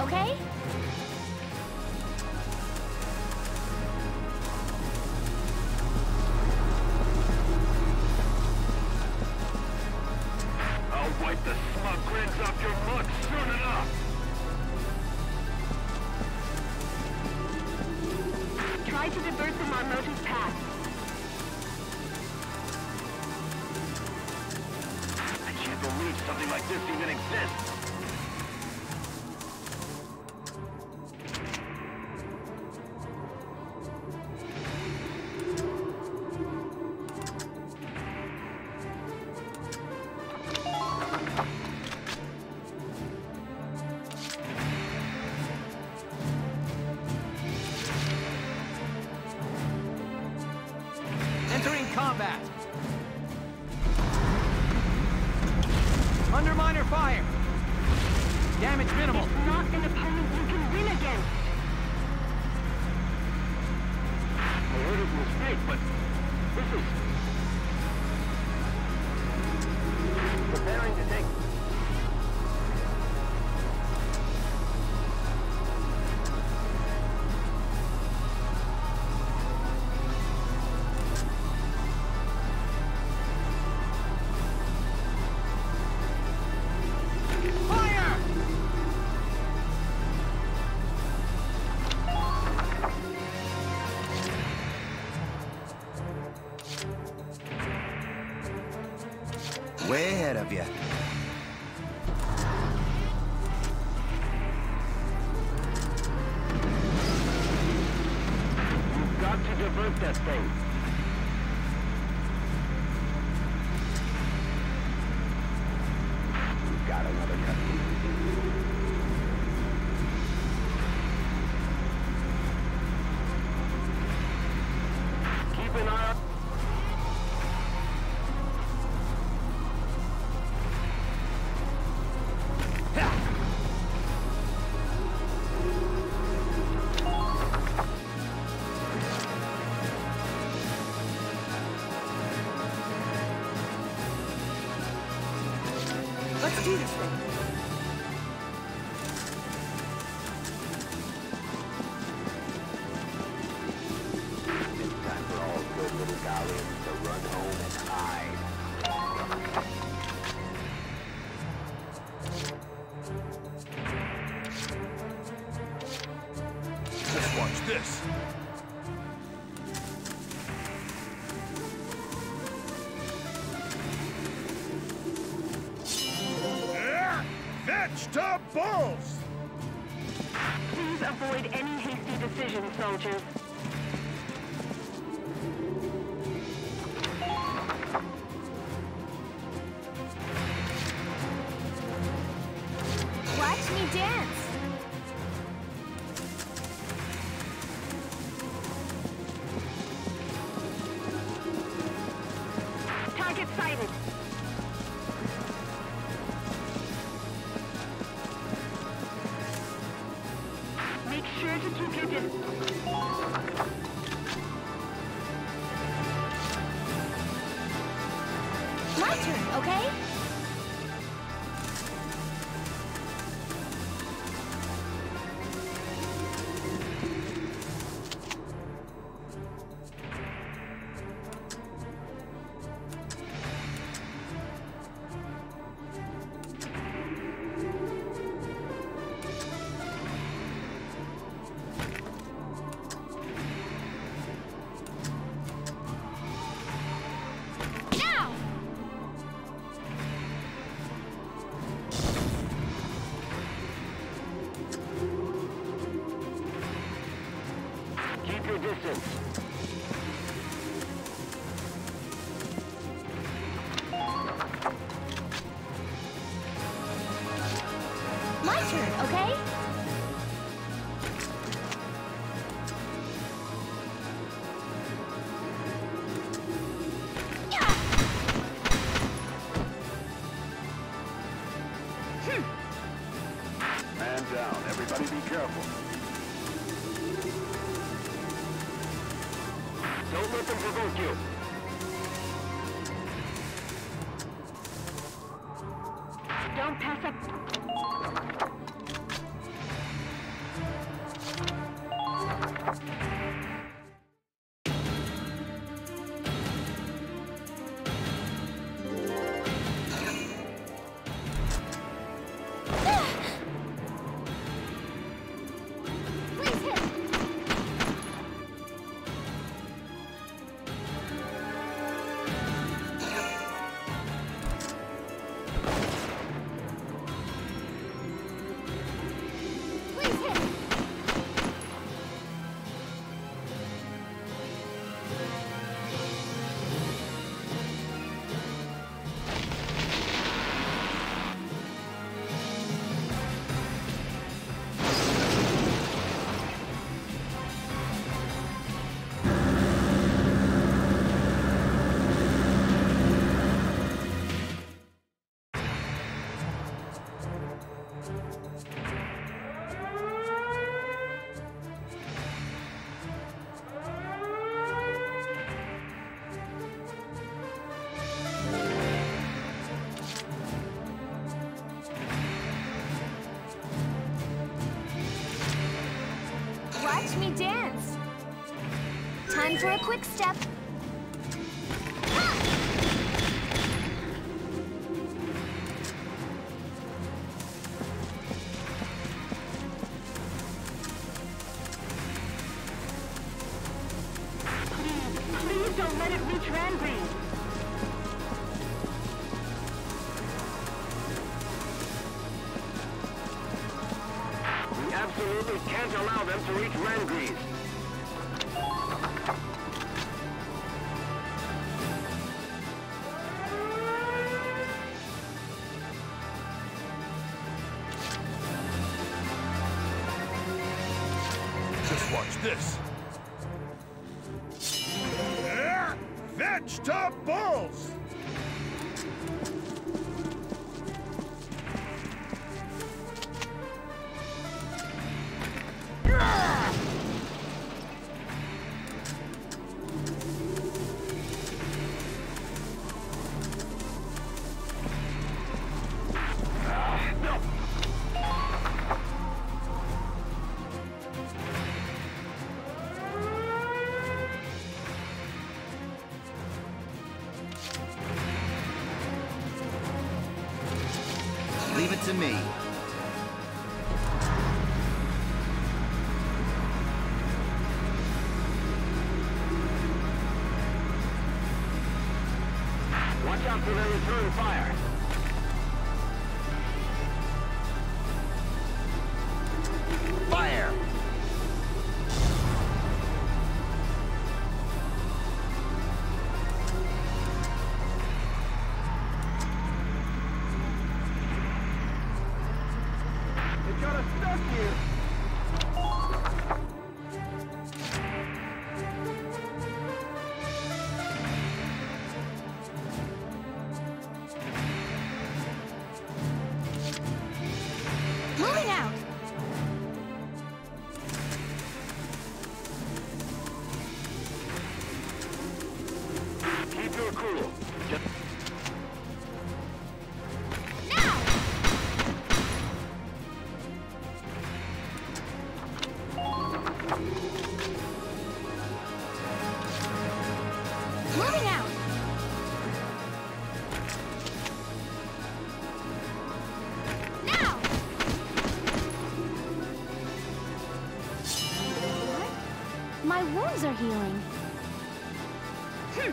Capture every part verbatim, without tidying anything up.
okay? I'll wipe the smug grins off your mug soon enough! Try to divert them on Motu's path. I can't believe something like this even exists! Entering combat. Under minor fire. Damage minimal. It's not an opponent you can win against. I heard it was fake, but this is... preparing to take... Way ahead of you. You've got to divert that thing. We've got another custody. Keep an eye on... Let's do this thing. It's time for all good little Gallians to run home and hide. Just watch this. Vegetables! Please avoid any hasty decisions, soldiers. Watch me dance. Target sighted. Make sure to keep your distance. My turn, okay? Keep your distance. My turn, okay? Man down. Everybody be careful. Don't let them provoke you. Don't pass up. Watch me dance. Time for a quick step. Please don't let it reach Ragnite. We absolutely can't allow them to reach Ragnite. Just watch this. Vegetables! Leave it to me. Watch out for their return fire. Fire! They got us stuck here. Moving out. Keep your cool. Just Now. Moving out. Now. What? My wounds are healing. Hmm.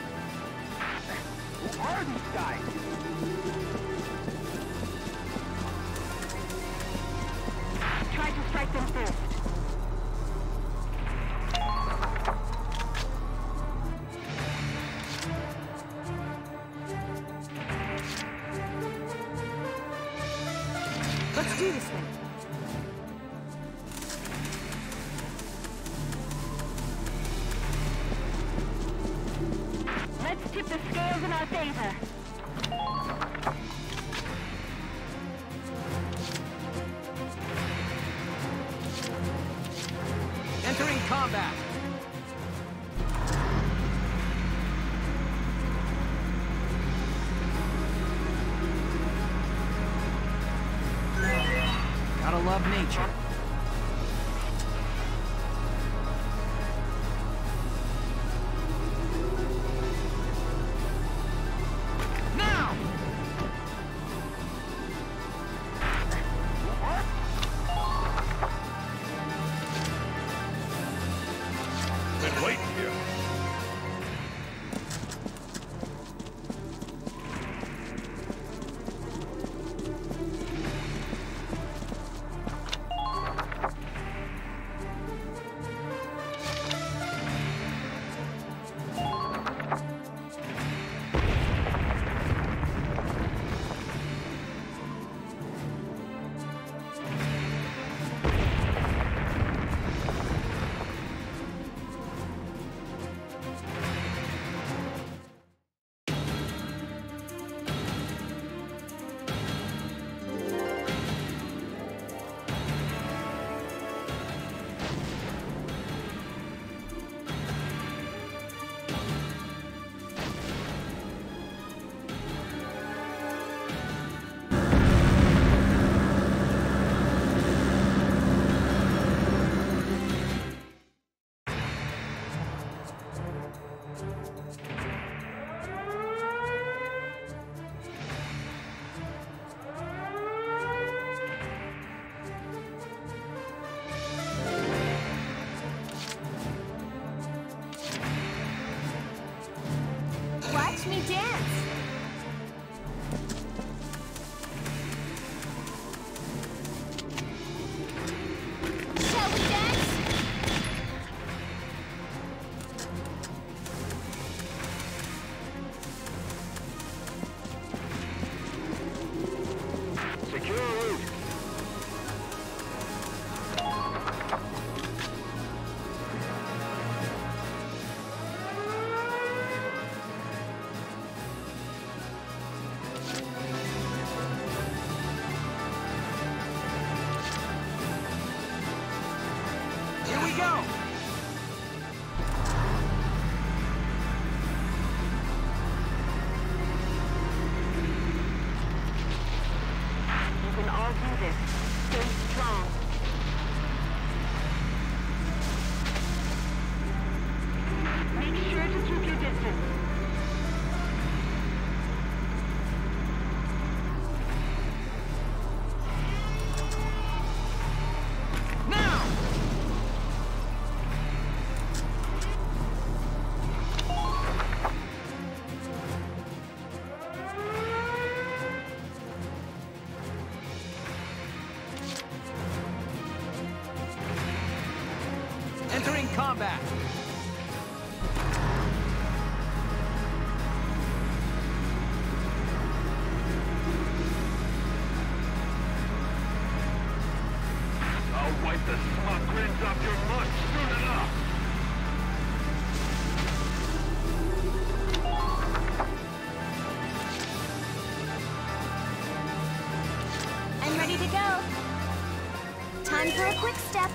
who are these guys? Try to strike them first. Let's do this thing. Let's tip the scales in our favor. Entering combat. Gotta love nature. Now! Been waiting here. Watch me dance! Shall we dance? Secure route. Here we go! You can all do this. Stay strong. Make sure to keep your distance. Now! Entering combat! I'll wipe the smug grins off your mud soon enough. I'm ready to go. Time for a quick step.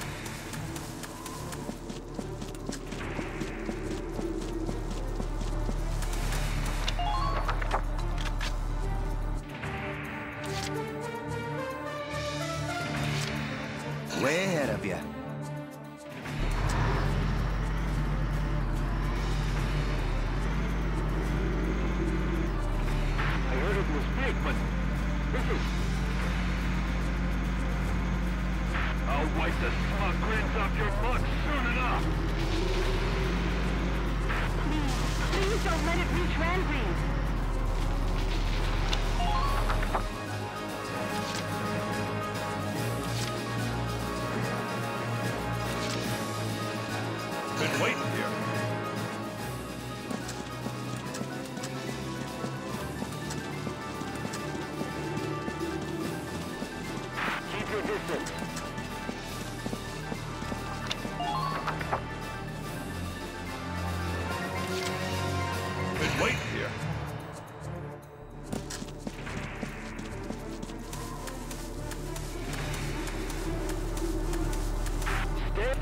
Way ahead of you. I heard it was fake, but this is... I'll wipe the smug grins off your mud soon enough. Please, please don't let it reach Rangreaves. Been waiting here. Keep your distance. Been waiting here. Stay.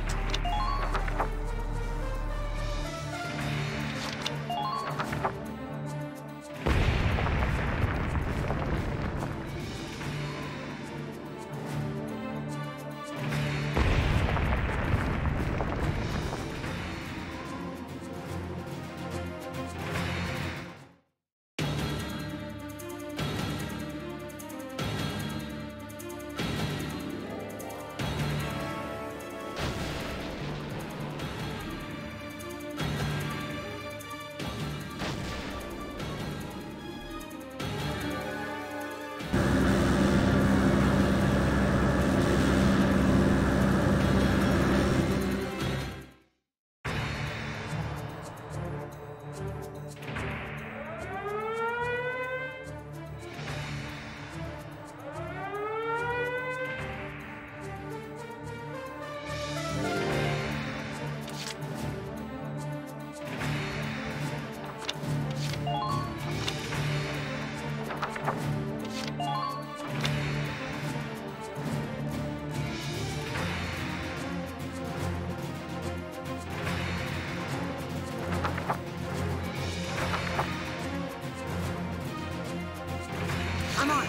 I'm on.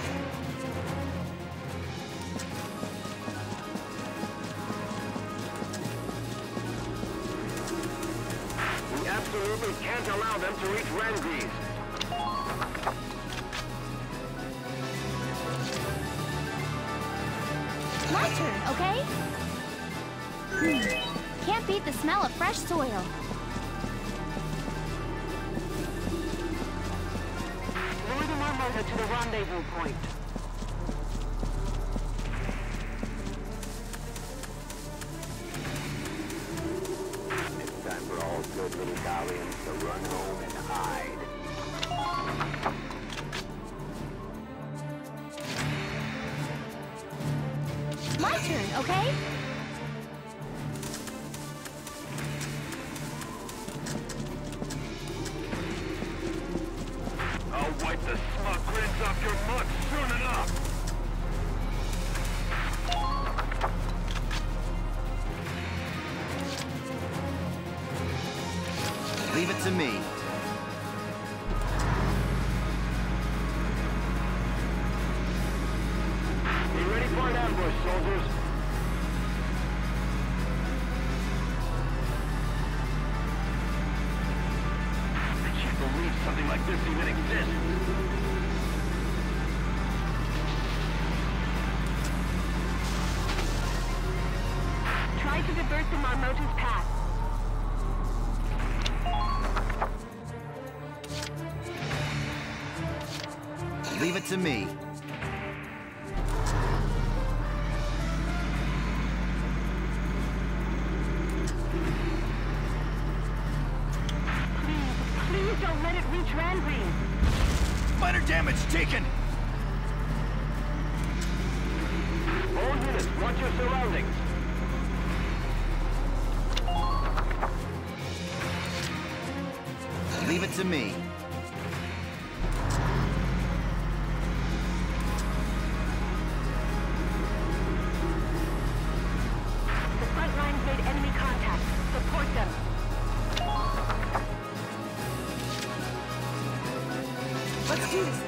We absolutely can't allow them to reach Rangreaves. My turn, okay? Hmm. Can't beat the smell of fresh soil. motor to the rendezvous point. It's time for all good little Gallians to run home and hide. My turn, okay? I'll wipe the smug grins off your mug soon enough! Leave it to me. Be ready for an ambush, soldiers. I can't believe something like this even exists! Try to divert them on Moto's path. Leave it to me. Please, please don't let it reach Rangreen. Minor damage taken! All units, watch your surroundings. Leave it to me. The front lines made enemy contact. Support them. Let's do this thing.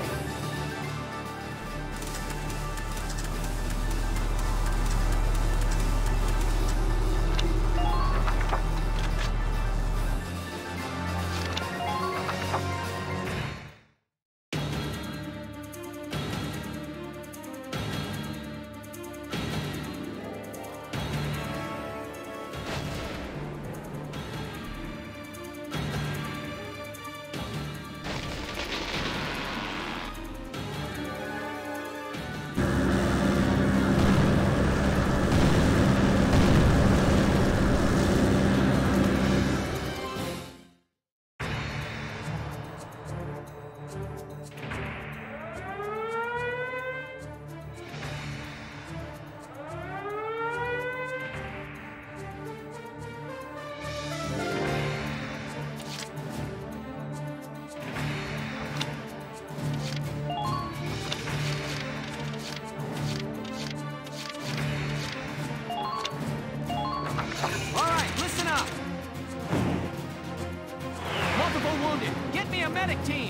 Alright, listen up! Multiple wounded. Get me a medic team!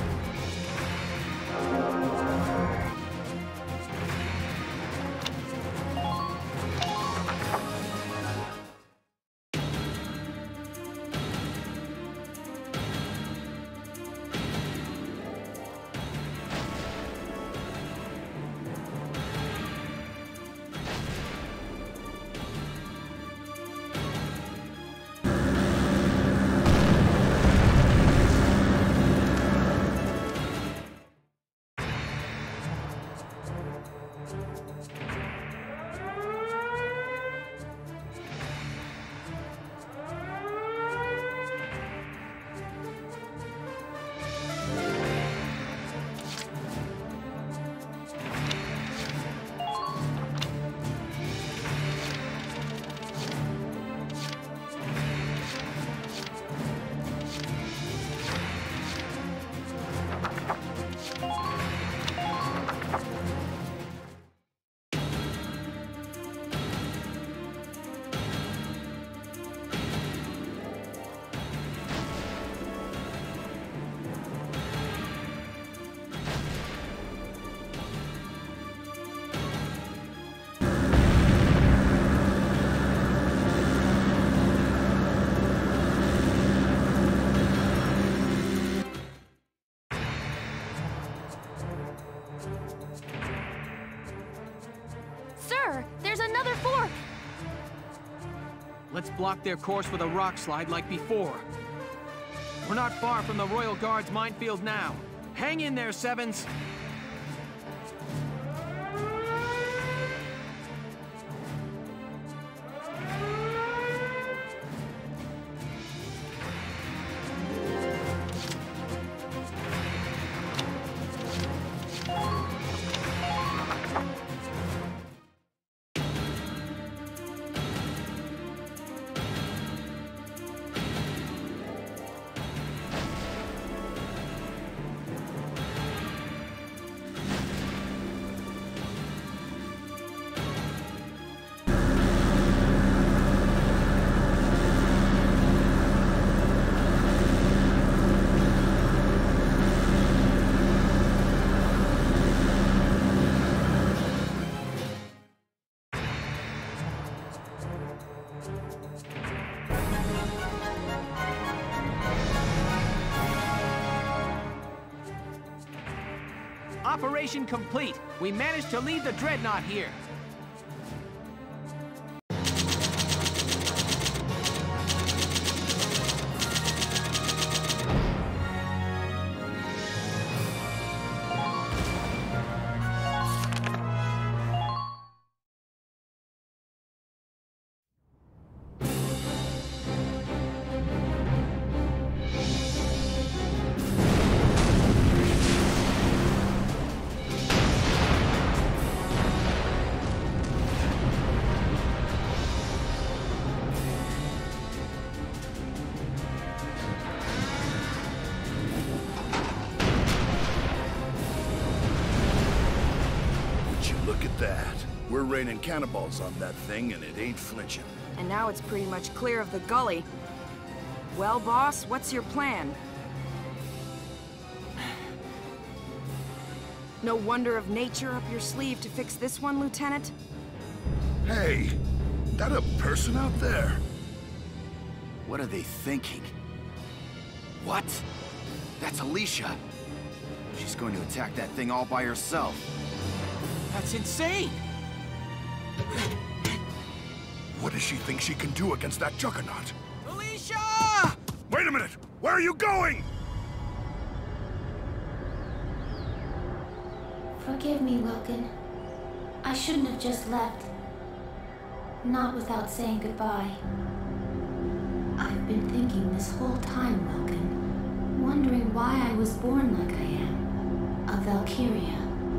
Sir, there's another fork! Let's block their course with a rock slide like before. We're not far from the Royal Guard's minefield now. Hang in there, Sevens. Operation complete. We managed to leave the dreadnought here. We're raining cannonballs on that thing, and it ain't flinching. And now it's pretty much clear of the gully. Well, boss, what's your plan? No wonder of nature up your sleeve to fix this one, Lieutenant? Hey, that a person out there? What are they thinking? What? That's Alicia. She's going to attack that thing all by herself. That's insane! What does she think she can do against that juggernaut? Alicia! Wait a minute! Where are you going? Forgive me, Welkin. I shouldn't have just left. Not without saying goodbye. I've been thinking this whole time, Welkin, wondering why I was born like I am. A Valkyria.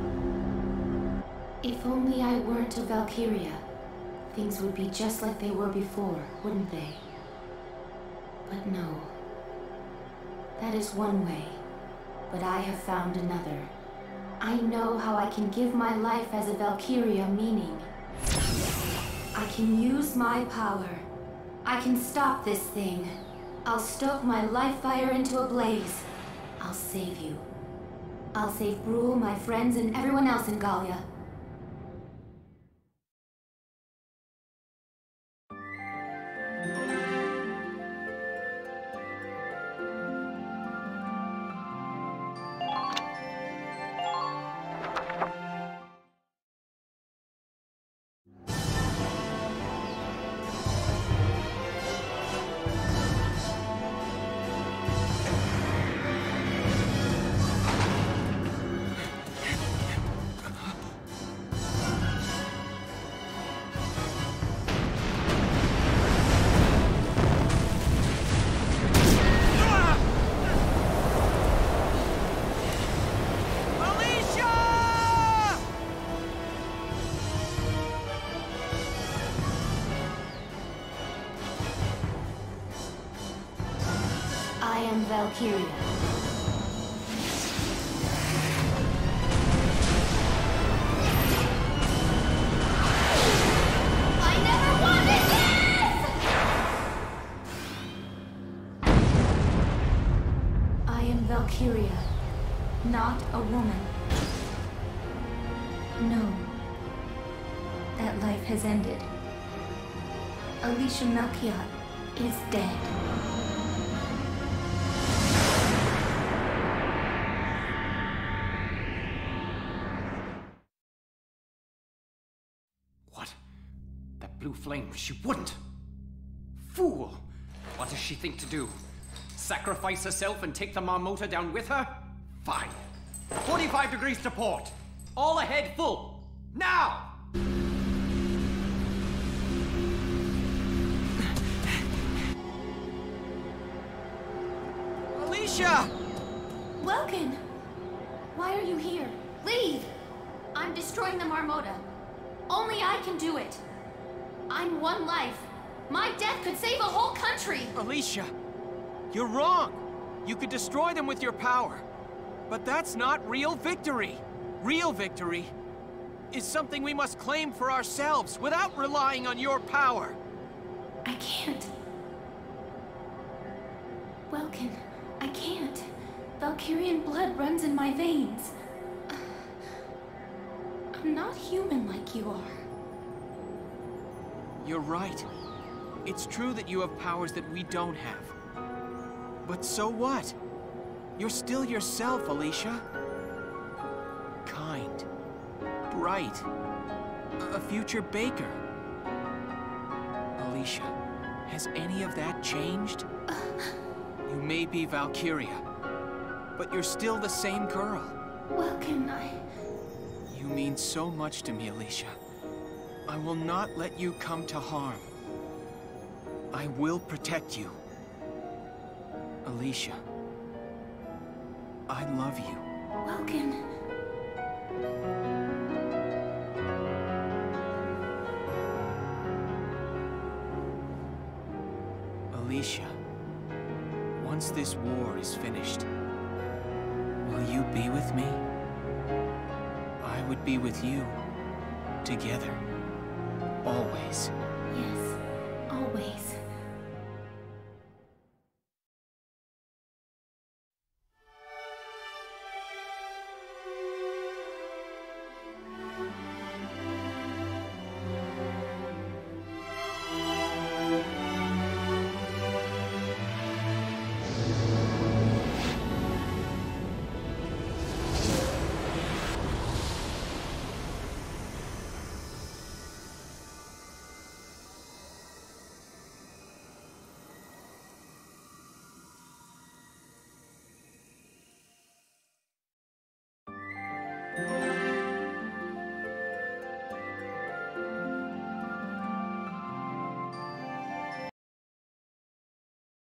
If only I weren't a Valkyria, things would be just like they were before, wouldn't they? But no. That is one way, but I have found another. I know how I can give my life as a Valkyria meaning. I can use my power. I can stop this thing. I'll stoke my life fire into a blaze. I'll save you. I'll save Brule, my friends, and everyone else in Gallia. Valkyria. I never wanted this! I am Valkyria, not a woman. No. That life has ended. Alicia Melchiot is dead. Blue flame, she wouldn't. Fool! What does she think to do? Sacrifice herself and take the Marmota down with her? Fine. forty-five degrees to port. All ahead full. Now! Alicia! Welkin! Why are you here? Leave! I'm destroying the Marmota. Only I can do it. I'm one life. My death could save a whole country! Alicia, you're wrong. You could destroy them with your power. But that's not real victory. Real victory is something we must claim for ourselves without relying on your power. I can't. Welkin, I can't. Valkyrian blood runs in my veins. I'm not human like you are. You're right. It's true that you have powers that we don't have. But so what? You're still yourself, Alicia. Kind. Bright. A future baker. Alicia, has any of that changed? You may be Valkyria, but you're still the same girl. Welkin, I... You mean so much to me, Alicia. I will not let you come to harm. I will protect you. Alicia, I love you. Welkin... Alicia, once this war is finished, will you be with me? I would be with you, together, always. Yes, always.